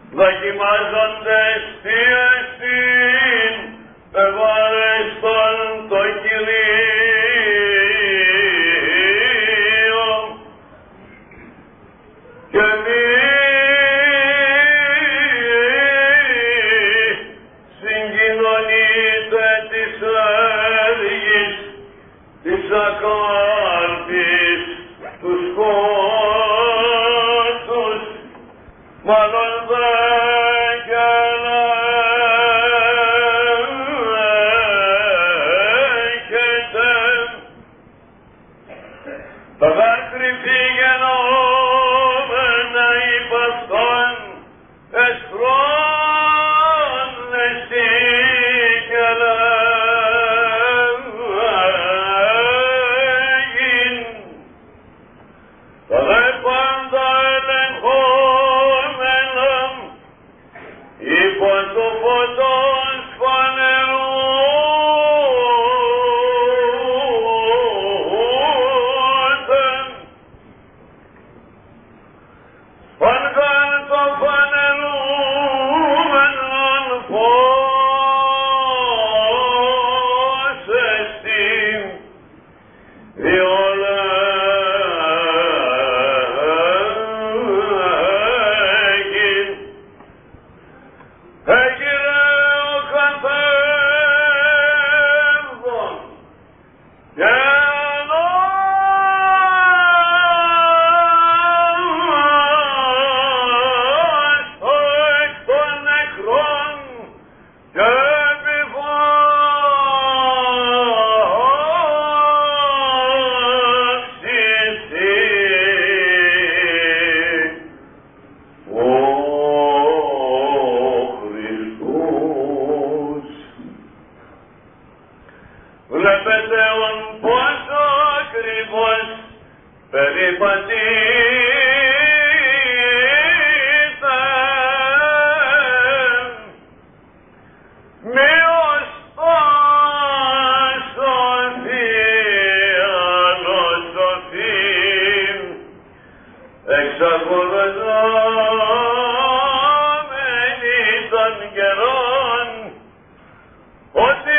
δοκιμάζοντες τι εστίν ευαρέστον το Κυρίο και μη συγκοινωνείτε της έργης της ακάρπης του σκότους, μάλλον δεν γελέχετε. Τα δάκρυ φυγενόμενα υπ' αυτόν εσχρόν εστί και λέγειν. Τα δε πάντα ελεγχόμενα υπό το φωτός φανερούνται. Φανγάν το φανερούμενον φως εστί, διόλεγειν. Έγειρε ο καθένδον και ενώστο εκ των νεκρών και επιβάψιστη ο Χριστός. Βλέπετε ον πόσο ακριβώς περιπατείτε, μη ωστόσο θείανος σοφήν εξαγοραζόμενοι των καιρών, ότι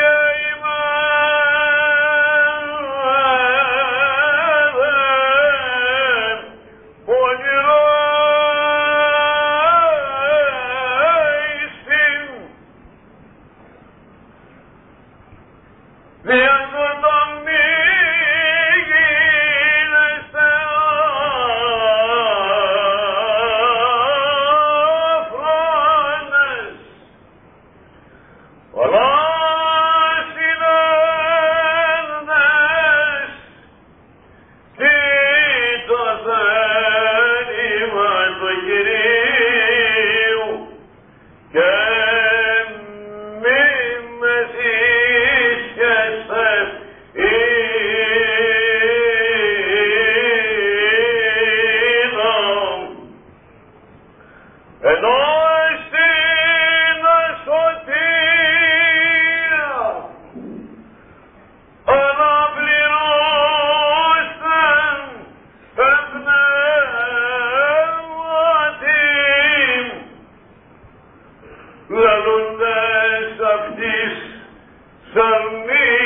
λαλούντες αυτής σαρνής